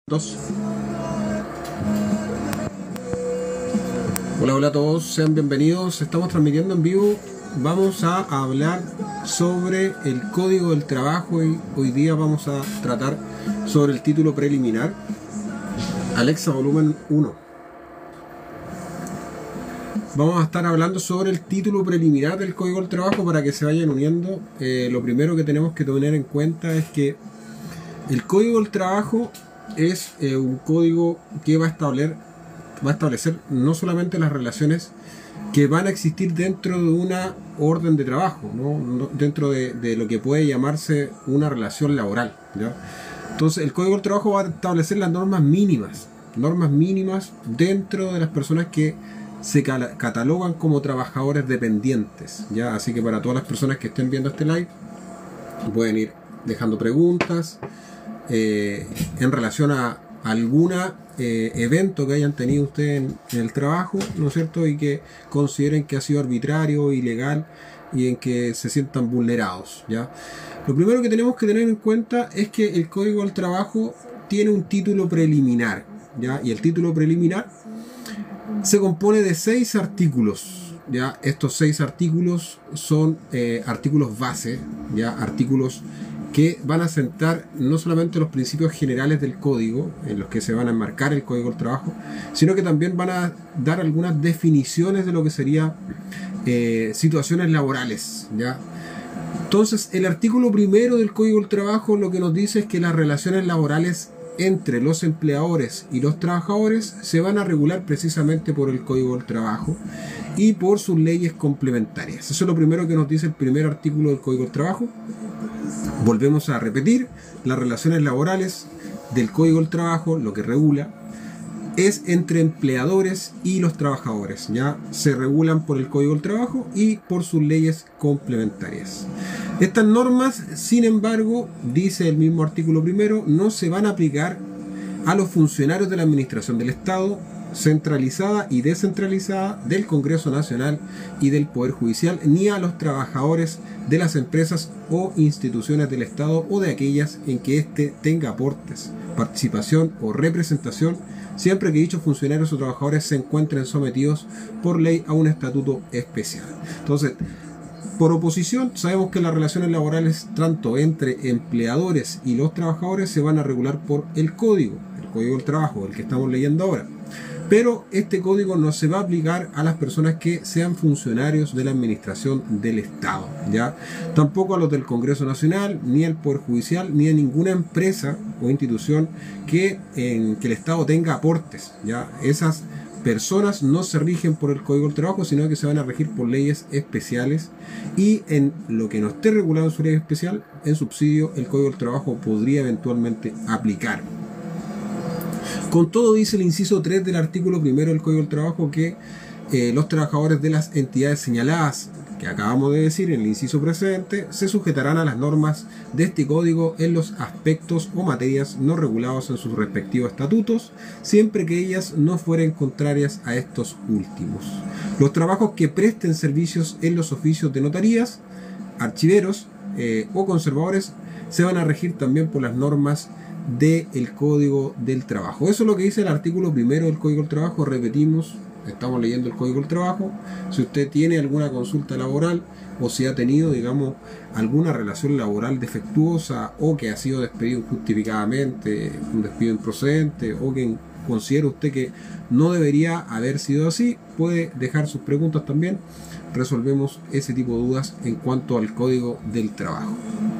Dos. Hola, hola a todos, sean bienvenidos. Estamos transmitiendo en vivo. Vamos a hablar sobre el Código del Trabajo y hoy día vamos a tratar sobre el título preliminar. Alexa, volumen 1. Vamos a estar hablando sobre el título preliminar del Código del Trabajo para que se vayan uniendo. Lo primero que tenemos que tener en cuenta es que el Código del Trabajo es un código que va a establecer no solamente las relaciones que van a existir dentro de una orden de trabajo, ¿no? Dentro de lo que puede llamarse una relación laboral, ¿ya? Entonces el Código del Trabajo va a establecer las normas mínimas dentro de las personas que se catalogan como trabajadores dependientes, ¿ya? Así que para todas las personas que estén viendo este live pueden ir dejando preguntas en relación a algún evento que hayan tenido ustedes en el trabajo, ¿no es cierto? Y que consideren que ha sido arbitrario, ilegal y en que se sientan vulnerados, ¿ya? Lo primero que tenemos que tener en cuenta es que el Código del Trabajo tiene un título preliminar, ¿ya? Y el título preliminar se compone de 6 artículos, ¿ya? Estos 6 artículos son artículos base, ¿ya? Artículos que van a sentar no solamente los principios generales del código, en los que se van a enmarcar el Código del Trabajo, sino que también van a dar algunas definiciones de lo que serían situaciones laborales, ¿ya? Entonces, el artículo primero del Código del Trabajo lo que nos dice es que las relaciones laborales entre los empleadores y los trabajadores se van a regular precisamente por el Código del Trabajo y por sus leyes complementarias. Eso es lo primero que nos dice el primer artículo del Código del Trabajo. Volvemos a repetir, las relaciones laborales del Código del Trabajo, lo que regula, es entre empleadores y los trabajadores. Ya se regulan por el Código del Trabajo y por sus leyes complementarias. Estas normas, sin embargo, dice el mismo artículo primero, no se van a aplicar a los funcionarios de la Administración del Estado, centralizada y descentralizada, del Congreso Nacional y del Poder Judicial, ni a los trabajadores de las empresas o instituciones del Estado o de aquellas en que éste tenga aportes, participación o representación, siempre que dichos funcionarios o trabajadores se encuentren sometidos por ley a un estatuto especial. Entonces, por oposición, sabemos que las relaciones laborales tanto entre empleadores y los trabajadores se van a regular por el Código del Trabajo, el que estamos leyendo ahora. Pero este código no se va a aplicar a las personas que sean funcionarios de la administración del Estado, ¿ya? Tampoco a los del Congreso Nacional, ni al Poder Judicial, ni a ninguna empresa o institución en que el Estado tenga aportes, ¿ya? Esas personas no se rigen por el Código del Trabajo, sino que se van a regir por leyes especiales, y en lo que no esté regulado en su ley especial, en subsidio, el Código del Trabajo podría eventualmente aplicar. Con todo, dice el inciso 3 del artículo primero del Código del Trabajo que los trabajadores de las entidades señaladas, que acabamos de decir en el inciso precedente, se sujetarán a las normas de este código en los aspectos o materias no regulados en sus respectivos estatutos, siempre que ellas no fueren contrarias a estos últimos. Los trabajos que presten servicios en los oficios de notarías, archiveros o conservadores se van a regir también por las normas del Código del Trabajo. Eso es lo que dice el artículo primero del Código del Trabajo. Repetimos, estamos leyendo el Código del Trabajo. Si usted tiene alguna consulta laboral o si ha tenido, digamos, alguna relación laboral defectuosa o que ha sido despedido injustificadamente, un despido improcedente, o que considera usted que no debería haber sido así, puede dejar sus preguntas también. Resolvemos ese tipo de dudas en cuanto al Código del Trabajo.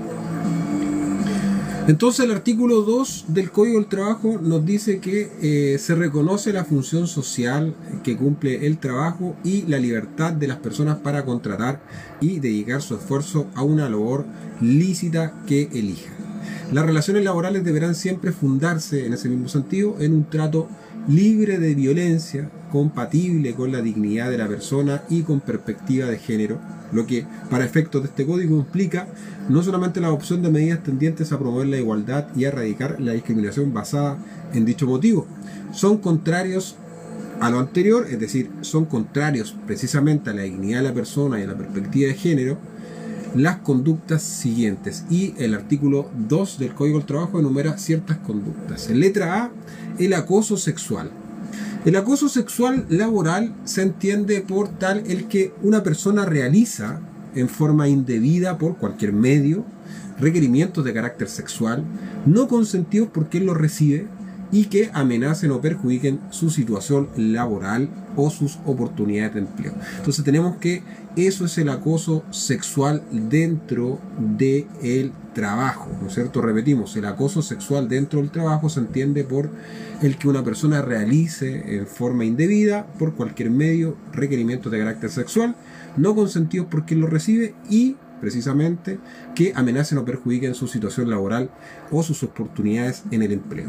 Entonces el artículo 2 del Código del Trabajo nos dice que se reconoce la función social que cumple el trabajo y la libertad de las personas para contratar y dedicar su esfuerzo a una labor lícita que elijan. Las relaciones laborales deberán siempre fundarse, en ese mismo sentido, en un trato libre de violencia, compatible con la dignidad de la persona y con perspectiva de género, lo que para efectos de este código implica no solamente la adopción de medidas tendientes a promover la igualdad y a erradicar la discriminación basada en dicho motivo. Son contrarios a lo anterior, es decir, son contrarios precisamente a la dignidad de la persona y a la perspectiva de género, las conductas siguientes, y el artículo 2 del Código del Trabajo enumera ciertas conductas. En letra A el acoso sexual. El acoso sexual laboral se entiende por tal el que una persona realiza en forma indebida por cualquier medio requerimientos de carácter sexual no consentidos por quien los recibe y que amenacen o perjudiquen su situación laboral o sus oportunidades de empleo. Entonces tenemos que eso es el acoso sexual dentro del trabajo, ¿no es cierto? Repetimos, el acoso sexual dentro del trabajo se entiende por el que una persona realice en forma indebida por cualquier medio requerimientos de carácter sexual no consentidos por quien lo recibe y precisamente que amenacen o perjudiquen su situación laboral o sus oportunidades en el empleo.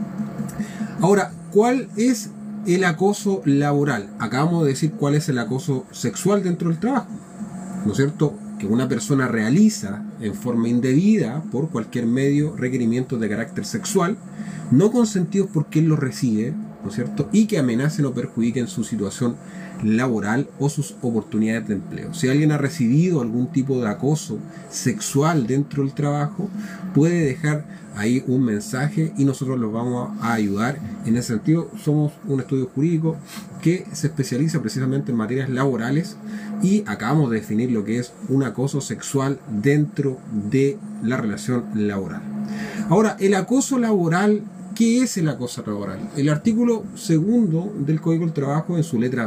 Ahora, ¿cuál es el acoso laboral? Acabamos de decir cuál es el acoso sexual dentro del trabajo, ¿no es cierto? Que una persona realiza en forma indebida por cualquier medio requerimientos de carácter sexual no consentidos por quien los recibe, ¿no es cierto? Y que amenacen o perjudiquen su situación laboral o sus oportunidades de empleo. Si alguien ha recibido algún tipo de acoso sexual dentro del trabajo, puede dejar ahí un mensaje y nosotros los vamos a ayudar. En ese sentido, somos un estudio jurídico que se especializa precisamente en materias laborales y acabamos de definir lo que es un acoso sexual dentro de la relación laboral. Ahora, el acoso laboral, ¿qué es el acoso laboral? El artículo 2 del Código del Trabajo, en su letra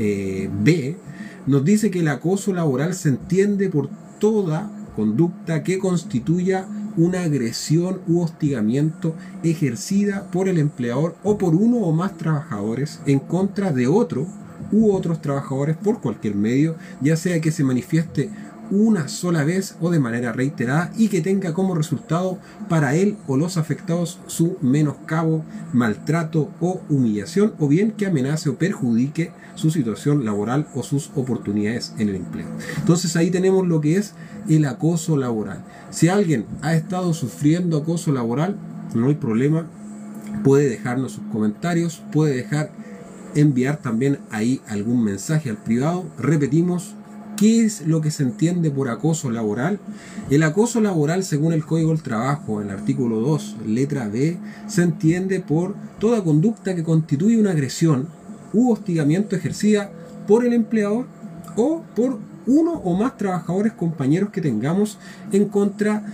B, nos dice que el acoso laboral se entiende por toda conducta que constituya una agresión u hostigamiento ejercida por el empleador o por uno o más trabajadores en contra de otro u otros trabajadores por cualquier medio, ya sea que se manifieste una sola vez o de manera reiterada y que tenga como resultado para él o los afectados su menoscabo, maltrato o humillación, o bien que amenace o perjudique su situación laboral o sus oportunidades en el empleo. Entonces ahí tenemos lo que es el acoso laboral. Si alguien ha estado sufriendo acoso laboral, no hay problema, puede dejarnos sus comentarios, puede enviar también ahí algún mensaje al privado. Repetimos, ¿qué es lo que se entiende por acoso laboral? El acoso laboral, según el Código del Trabajo, en el artículo 2, letra B, se entiende por toda conducta que constituye una agresión u hostigamiento ejercida por el empleador o por uno o más trabajadores compañeros que tengamos en contra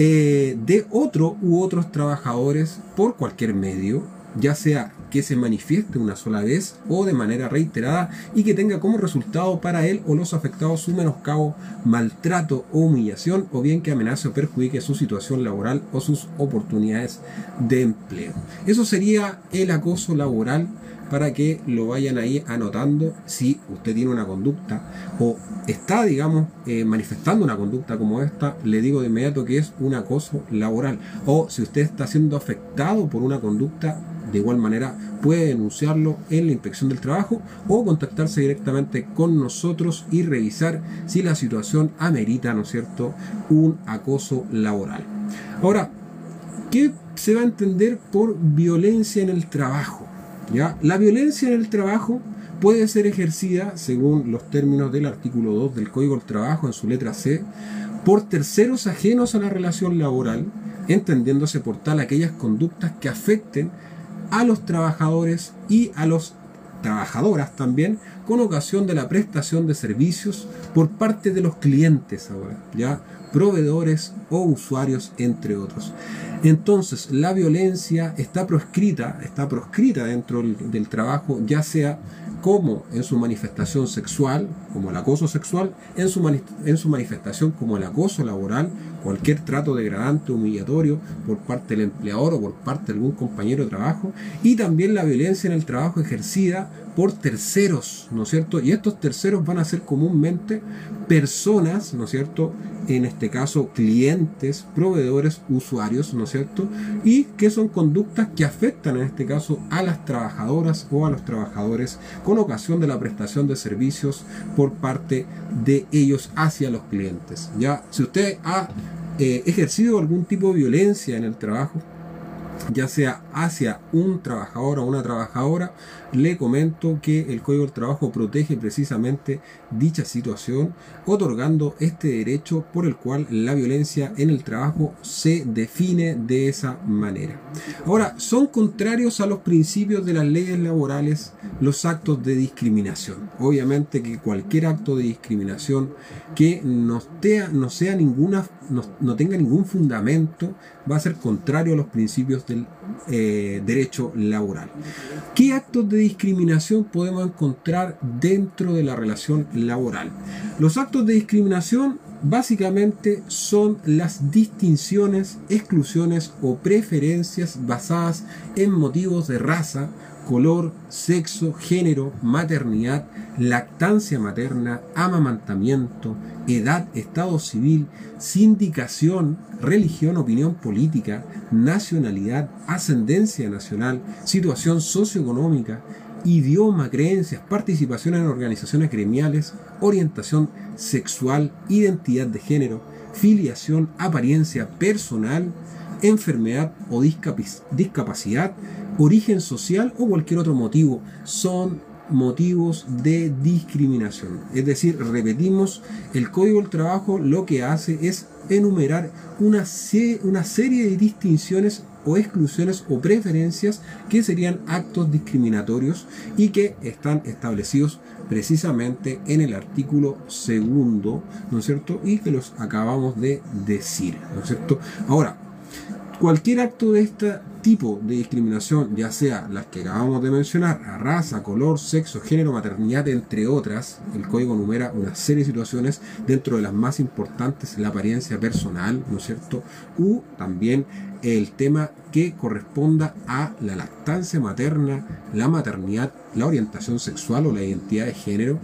de otro u otros trabajadores por cualquier medio, ya sea que se manifieste una sola vez o de manera reiterada y que tenga como resultado para él o los afectados su menoscabo, maltrato o humillación, o bien que amenace o perjudique su situación laboral o sus oportunidades de empleo. Eso sería el acoso laboral, para que lo vayan ahí anotando. Si usted tiene una conducta o está, digamos, manifestando una conducta como esta, le digo de inmediato que es un acoso laboral. O si usted está siendo afectado por una conducta, de igual manera puede denunciarlo en la Inspección del Trabajo o contactarse directamente con nosotros y revisar si la situación amerita, ¿no es cierto?, un acoso laboral. Ahora, ¿qué se va a entender por violencia en el trabajo? ¿Ya? La violencia en el trabajo puede ser ejercida, según los términos del artículo 2 del Código del Trabajo, en su letra C, por terceros ajenos a la relación laboral, entendiéndose por tal aquellas conductas que afecten a los trabajadores y a las trabajadoras también, con ocasión de la prestación de servicios por parte de los clientes ahora, ¿ya?, proveedores o usuarios, entre otros. Entonces, la violencia está proscrita dentro del trabajo, ya sea como en su manifestación sexual, como el acoso sexual, en su manifestación como el acoso laboral, cualquier trato degradante o humillatorio por parte del empleador o por parte de algún compañero de trabajo, y también la violencia en el trabajo ejercida por terceros, ¿no es cierto? Y estos terceros van a ser comúnmente personas, ¿no es cierto?, en este caso clientes, proveedores, usuarios, ¿no es cierto?, y que son conductas que afectan en este caso a las trabajadoras o a los trabajadores con ocasión de la prestación de servicios por parte de ellos hacia los clientes. Ya, si usted ha ejercido algún tipo de violencia en el trabajo, ya sea hacia un trabajador o una trabajadora, le comento que el Código del Trabajo protege precisamente dicha situación, otorgando este derecho por el cual la violencia en el trabajo se define de esa manera. Ahora, son contrarios a los principios de las leyes laborales los actos de discriminación. Obviamente que cualquier acto de discriminación que no tenga ningún fundamento va a ser contrario a los principios del derecho laboral. ¿Qué actos de discriminación podemos encontrar dentro de la relación laboral? Los actos de discriminación básicamente son las distinciones, exclusiones o preferencias basadas en motivos de raza, color, sexo, género, maternidad, lactancia materna, amamantamiento, edad, estado civil, sindicación, religión, opinión política, nacionalidad, ascendencia nacional, situación socioeconómica, idioma, creencias, participación en organizaciones gremiales, orientación sexual, identidad de género, filiación, apariencia personal, enfermedad o discapacidad, origen social o cualquier otro motivo. Son motivos de discriminación. Es decir, repetimos, el Código del Trabajo lo que hace es enumerar una serie de distinciones o exclusiones o preferencias que serían actos discriminatorios y que están establecidos precisamente en el artículo 2, ¿no es cierto? Y que los acabamos de decir, ¿no es cierto? Ahora, cualquier acto de este tipo de discriminación, ya sea las que acabamos de mencionar, a raza, color, sexo, género, maternidad, entre otras, el código enumera una serie de situaciones, dentro de las más importantes la apariencia personal, ¿no es cierto? U también el tema que corresponda a la lactancia materna, la maternidad, la orientación sexual o la identidad de género,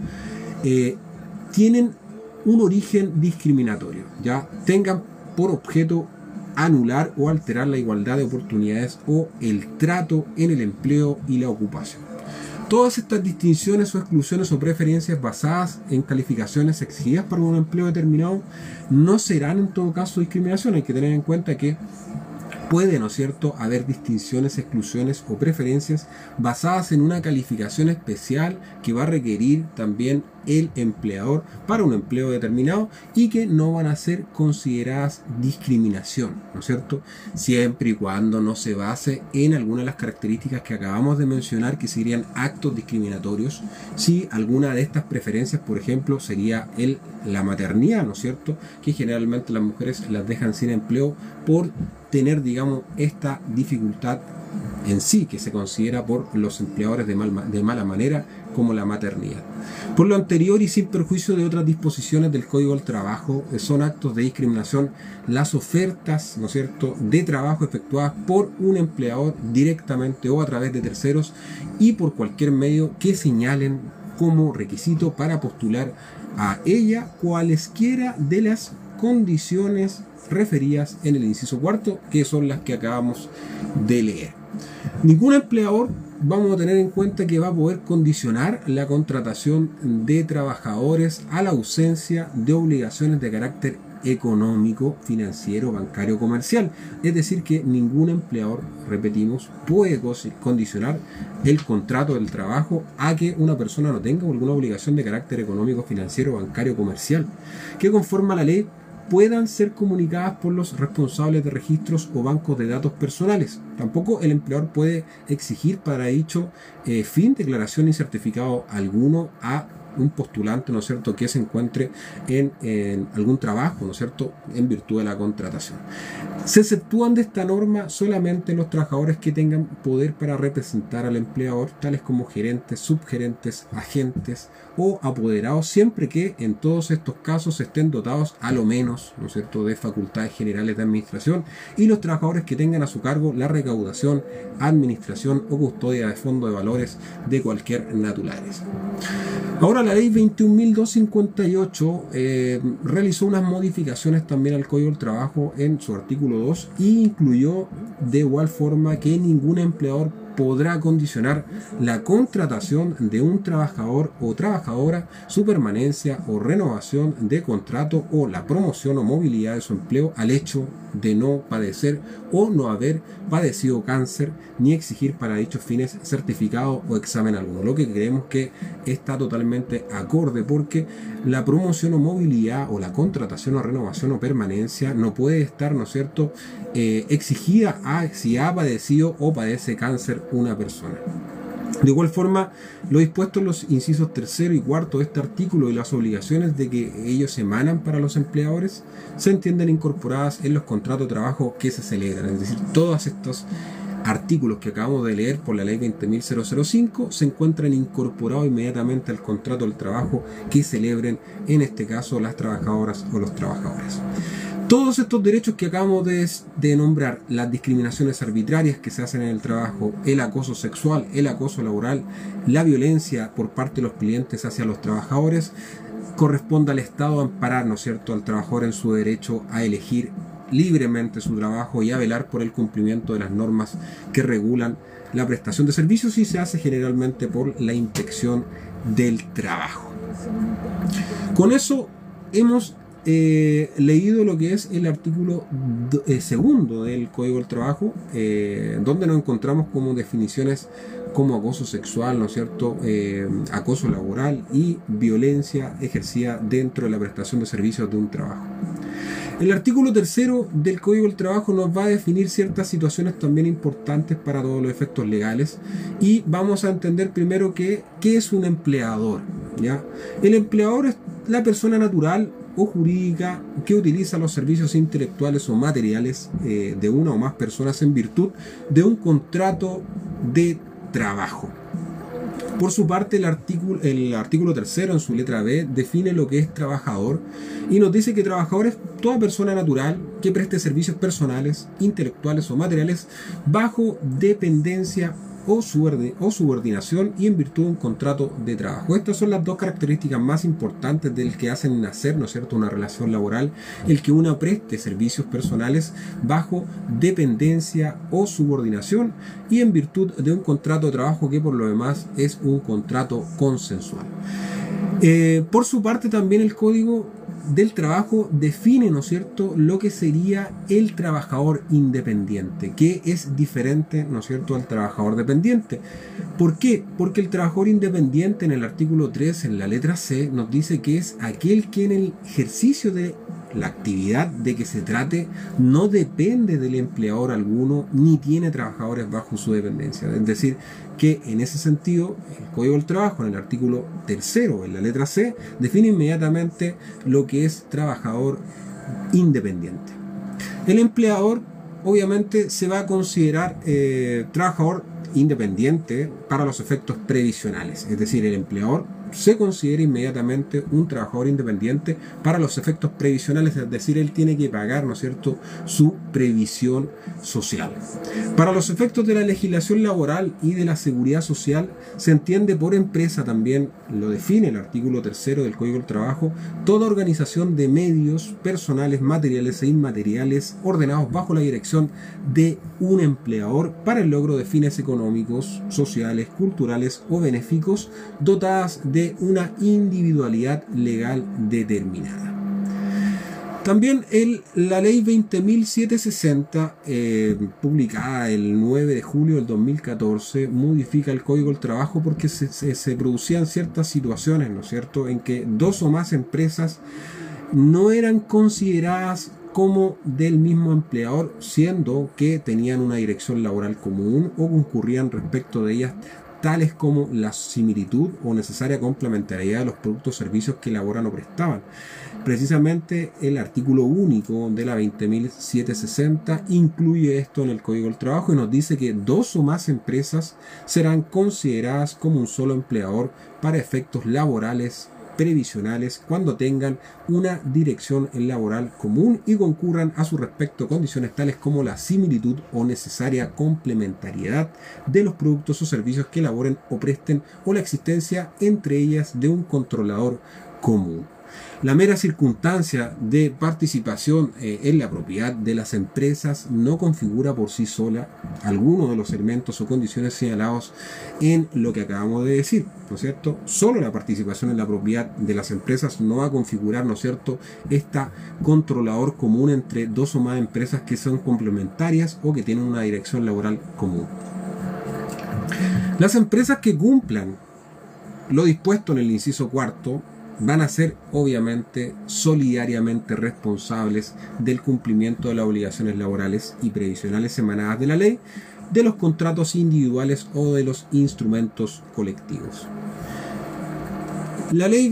tienen un origen discriminatorio, ya tengan por objeto anular o alterar la igualdad de oportunidades o el trato en el empleo y la ocupación. Todas estas distinciones o exclusiones o preferencias basadas en calificaciones exigidas para un empleo determinado no serán en todo caso discriminación. Hay que tener en cuenta que puede, ¿no es cierto?, haber distinciones, exclusiones o preferencias basadas en una calificación especial que va a requerir también el empleador para un empleo determinado y que no van a ser consideradas discriminación, ¿no es cierto?, siempre y cuando no se base en alguna de las características que acabamos de mencionar que serían actos discriminatorios. Si alguna de estas preferencias, por ejemplo, sería la maternidad, ¿no es cierto?, que generalmente las mujeres las dejan sin empleo por tener, digamos, esta dificultad en sí que se considera por los empleadores de mala manera, como la maternidad. Por lo anterior y sin perjuicio de otras disposiciones del Código del Trabajo, son actos de discriminación las ofertas, ¿no es cierto?, de trabajo efectuadas por un empleador directamente o a través de terceros y por cualquier medio que señalen como requisito para postular a ella cualesquiera de las condiciones referidas en el inciso 4, que son las que acabamos de leer. Ningún empleador, vamos a tener en cuenta, que va a poder condicionar la contratación de trabajadores a la ausencia de obligaciones de carácter económico, financiero, bancario, comercial. Es decir, que ningún empleador, repetimos, puede condicionar el contrato del trabajo a que una persona no tenga alguna obligación de carácter económico, financiero, bancario, comercial, que conforme a la ley puedan ser comunicadas por los responsables de registros o bancos de datos personales. Tampoco el empleador puede exigir para dicho fin declaración ni certificado alguno a un postulante, ¿no es cierto?, que se encuentre en algún trabajo, ¿no es cierto?, en virtud de la contratación. Se exceptúan de esta norma solamente los trabajadores que tengan poder para representar al empleador, tales como gerentes, subgerentes, agentes o apoderados, siempre que en todos estos casos estén dotados a lo menos, ¿no es cierto?, de facultades generales de administración, y los trabajadores que tengan a su cargo la recaudación, administración o custodia de fondos de valores de cualquier naturaleza. Ahora, la ley 21.258 realizó unas modificaciones también al Código del Trabajo en su artículo 2 y incluyó de igual forma que ningún empleador podrá condicionar la contratación de un trabajador o trabajadora, su permanencia o renovación de contrato o la promoción o movilidad de su empleo al hecho de no padecer o no haber padecido cáncer, ni exigir para dichos fines certificado o examen alguno. Lo que creemos que está totalmente acorde, porque la promoción o movilidad o la contratación o renovación o permanencia no puede estar, ¿no es cierto?, exigida si ha padecido o padece cáncer una persona. De igual forma, lo dispuesto en los incisos 3 y 4 de este artículo y las obligaciones de que ellos emanan para los empleadores se entienden incorporadas en los contratos de trabajo que se celebran. Es decir, todos estos artículos que acabamos de leer por la ley 20.005 se encuentran incorporados inmediatamente al contrato del trabajo que celebren, en este caso, las trabajadoras o los trabajadores. Todos estos derechos que acabamos de nombrar, las discriminaciones arbitrarias que se hacen en el trabajo, el acoso sexual, el acoso laboral, la violencia por parte de los clientes hacia los trabajadores, corresponde al Estado amparar, ¿no es cierto?, al trabajador en su derecho a elegir libremente su trabajo y a velar por el cumplimiento de las normas que regulan la prestación de servicios, y se hace generalmente por la inspección del trabajo. Con eso hemos leído lo que es el artículo segundo del Código del Trabajo, donde nos encontramos como definiciones como acoso sexual, ¿no es cierto?, acoso laboral y violencia ejercida dentro de la prestación de servicios de un trabajo. El artículo 3 del Código del Trabajo nos va a definir ciertas situaciones también importantes para todos los efectos legales, y vamos a entender primero qué es un empleador, ¿ya? El empleador es la persona natural o jurídica que utiliza los servicios intelectuales o materiales de una o más personas en virtud de un contrato de trabajo. Por su parte, el artículo 3 en su letra B define lo que es trabajador y nos dice que trabajador es toda persona natural que preste servicios personales, intelectuales o materiales bajo dependencia o subordinación y en virtud de un contrato de trabajo. Estas son las dos características más importantes del que hacen nacer, ¿no es cierto?, una relación laboral: el que una preste servicios personales bajo dependencia o subordinación y en virtud de un contrato de trabajo que por lo demás es un contrato consensual. Por su parte, también el Código del Trabajo define, ¿no es cierto?, lo que sería el trabajador independiente, que es diferente, ¿no es cierto?, al trabajador dependiente. ¿Por qué? Porque el trabajador independiente, en el artículo 3, en la letra C, nos dice que es aquel que en el ejercicio de la actividad de que se trate no depende del empleador alguno ni tiene trabajadores bajo su dependencia. Es decir, que en ese sentido el Código del Trabajo, en el artículo 3, en la letra C, define inmediatamente lo que es trabajador independiente. El empleador obviamente se va a considerar trabajador independiente para los efectos previsionales, es decir, el empleador se considera inmediatamente un trabajador independiente para los efectos previsionales, es decir, él tiene que pagar, ¿no es cierto?, su previsión social. Para los efectos de la legislación laboral y de la seguridad social, se entiende por empresa, también lo define el artículo 3 del Código del Trabajo, toda organización de medios personales, materiales e inmateriales ordenados bajo la dirección de un empleador para el logro de fines económicos, sociales, culturales o benéficos, dotadas de una individualidad legal determinada. También la ley 20.760, publicada el 9 de julio del 2014, modifica el Código del Trabajo porque se producían ciertas situaciones, ¿no es cierto?, en que dos o más empresas no eran consideradas como del mismo empleador, siendo que tenían una dirección laboral común o concurrían respecto de ellas, tales como la similitud o necesaria complementariedad de los productos o servicios que elaboran o prestaban. Precisamente el artículo único de la 20.760 incluye esto en el Código del Trabajo y nos dice que dos o más empresas serán consideradas como un solo empleador para efectos laborales previsionales cuando tengan una dirección laboral común y concurran a su respecto condiciones tales como la similitud o necesaria complementariedad de los productos o servicios que elaboren o presten o la existencia entre ellas de un controlador común. La mera circunstancia de participación en la propiedad de las empresas no configura por sí sola alguno de los elementos o condiciones señalados en lo que acabamos de decir, ¿no es cierto? Solo la participación en la propiedad de las empresas no va a configurar, ¿no es cierto?, esta controlador común entre dos o más empresas que son complementarias o que tienen una dirección laboral común. Las empresas que cumplan lo dispuesto en el inciso cuarto van a ser obviamente solidariamente responsables del cumplimiento de las obligaciones laborales y previsionales emanadas de la ley, de los contratos individuales o de los instrumentos colectivos. La ley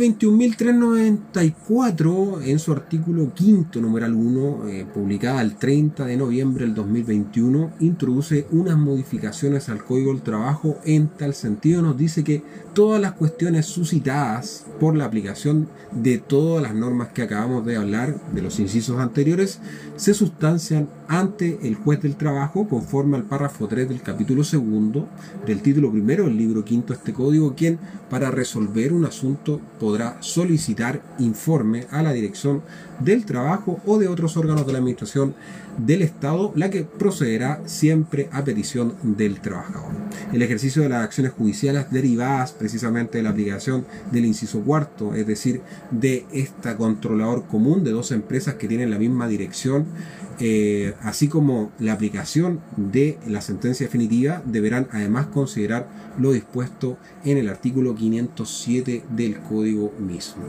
21.394, en su artículo 5, numeral 1, publicada el 30 de noviembre del 2021, introduce unas modificaciones al Código del Trabajo. En tal sentido nos dice que todas las cuestiones suscitadas por la aplicación de todas las normas que acabamos de hablar, de los incisos anteriores, se sustancian ante el juez del trabajo conforme al párrafo 3 del capítulo 2 del título primero del libro quinto de este código, quien para resolver un asunto podrá solicitar informe a la Dirección del Trabajo o de otros órganos de la Administración del Estado, la que procederá siempre a petición del trabajador. El ejercicio de las acciones judiciales derivadas precisamente de la aplicación del inciso cuarto, es decir, de esta controlador común de dos empresas que tienen la misma dirección, así como la aplicación de la sentencia definitiva, deberán además considerar lo dispuesto en el artículo 507 del Código mismo.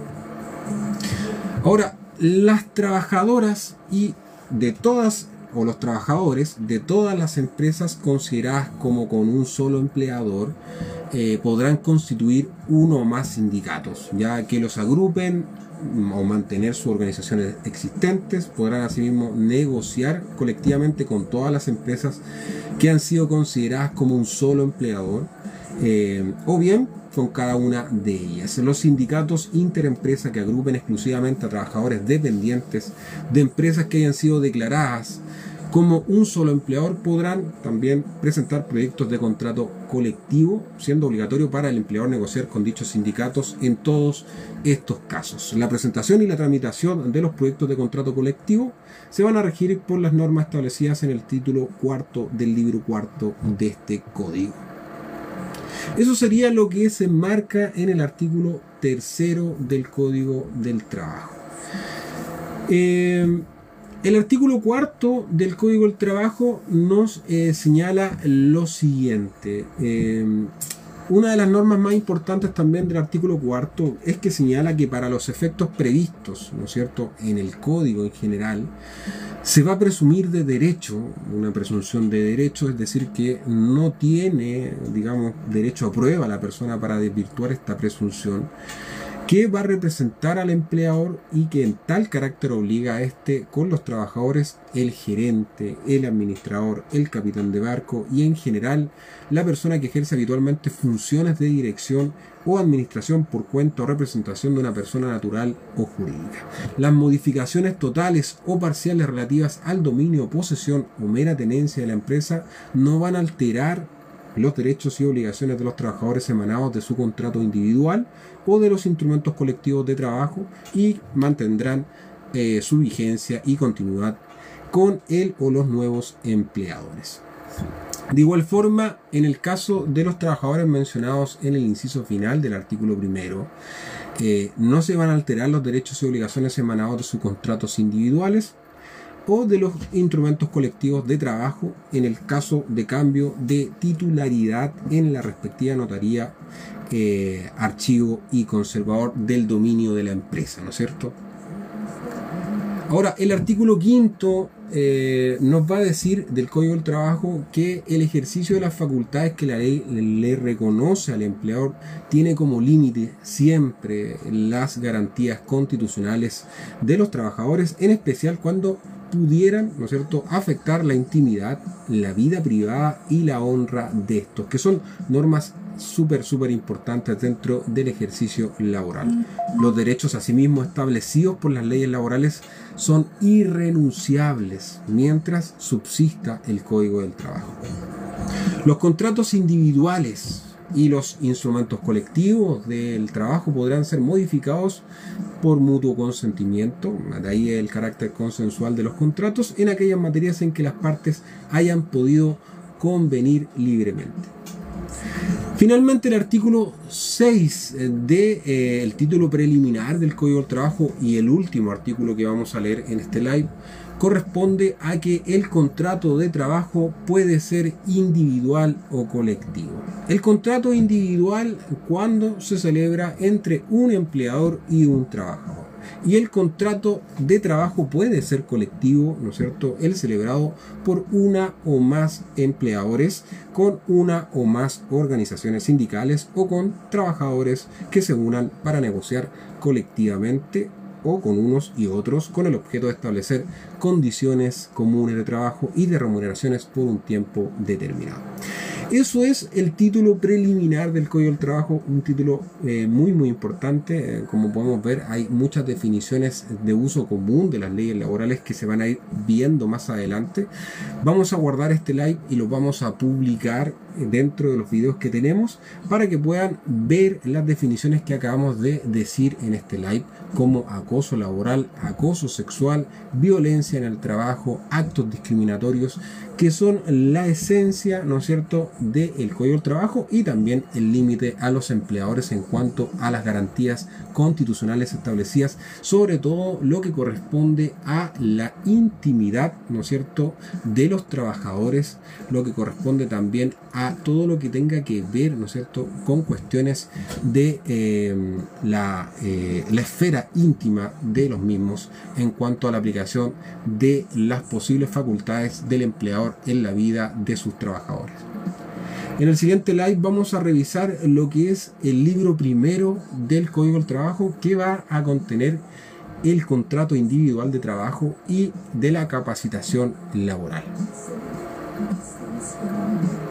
Ahora, las trabajadoras y de todas, o los trabajadores de todas las empresas consideradas como con un solo empleador, podrán constituir uno o más sindicatos, ya que los agrupen o mantener sus organizaciones existentes. Podrán asimismo negociar colectivamente con todas las empresas que han sido consideradas como un solo empleador, o bien con cada una de ellas. Los sindicatos interempresa que agrupen exclusivamente a trabajadores dependientes de empresas que hayan sido declaradas como un solo empleador podrán también presentar proyectos de contrato colectivo, siendo obligatorio para el empleador negociar con dichos sindicatos en todos estos casos. La presentación y la tramitación de los proyectos de contrato colectivo se van a regir por las normas establecidas en el título cuarto del libro cuarto de este código. Eso sería lo que se enmarca en el artículo 3 del Código del Trabajo. El artículo 4 del Código del Trabajo nos señala lo siguiente. Una de las normas más importantes también del artículo 4 es que señala que para los efectos previstos, ¿no es cierto?, en el Código en general, se va a presumir de derecho, una presunción de derecho, es decir, que no tiene, digamos, derecho a prueba la persona para desvirtuar esta presunción, que va a representar al empleador y que en tal carácter obliga a este con los trabajadores, el gerente, el administrador, el capitán de barco y en general la persona que ejerce habitualmente funciones de dirección o administración por cuenta o representación de una persona natural o jurídica. Las modificaciones totales o parciales relativas al dominio, posesión o mera tenencia de la empresa no van a alterar los derechos y obligaciones de los trabajadores emanados de su contrato individual o de los instrumentos colectivos de trabajo y mantendrán su vigencia y continuidad con él o los nuevos empleadores. De igual forma, en el caso de los trabajadores mencionados en el inciso final del artículo primero, no se van a alterar los derechos y obligaciones emanados de sus contratos individuales o de los instrumentos colectivos de trabajo en el caso de cambio de titularidad en la respectiva notaría, archivo y conservador del dominio de la empresa, ¿no es cierto? Ahora, el artículo 5 nos va a decir del Código del Trabajo que el ejercicio de las facultades que la ley le reconoce al empleador tiene como límite siempre las garantías constitucionales de los trabajadores, en especial cuando pudieran, ¿no es cierto?, afectar la intimidad, la vida privada y la honra de estos, que son normas súper importantes dentro del ejercicio laboral. Los derechos asimismo establecidos por las leyes laborales son irrenunciables mientras subsista el Código del Trabajo. Los contratos individuales y los instrumentos colectivos del trabajo podrán ser modificados por mutuo consentimiento, de ahí el carácter consensual de los contratos, en aquellas materias en que las partes hayan podido convenir libremente. Finalmente, el artículo 6 del título preliminar del Código del Trabajo y el último artículo que vamos a leer en este live corresponde a que el contrato de trabajo puede ser individual o colectivo. El contrato individual cuando se celebra entre un empleador y un trabajador. Y el contrato de trabajo puede ser colectivo, ¿no es cierto?, el celebrado por una o más empleadores, con una o más organizaciones sindicales o con trabajadores que se unan para negociar colectivamente o con unos y otros con el objeto de establecer condiciones comunes de trabajo y de remuneraciones por un tiempo determinado. Eso es el título preliminar del Código del Trabajo, un título muy importante. Como podemos ver, hay muchas definiciones de uso común de las leyes laborales que se van a ir viendo más adelante. Vamos a guardar este live y lo vamos a publicar dentro de los videos que tenemos para que puedan ver las definiciones que acabamos de decir en este live, como acoso laboral, acoso sexual, violencia en el trabajo, actos discriminatorios, que son la esencia, ¿no es cierto?, del Código del Trabajo, y también el límite a los empleadores en cuanto a las garantías constitucionales establecidas, sobre todo lo que corresponde a la intimidad, ¿no es cierto?, de los trabajadores, lo que corresponde también a todo lo que tenga que ver, ¿no es cierto?, con cuestiones de la esfera íntima de los mismos en cuanto a la aplicación de las posibles facultades del empleador en la vida de sus trabajadores. En el siguiente live vamos a revisar lo que es el libro primero del Código del Trabajo, que va a contener el contrato individual de trabajo y de la capacitación laboral.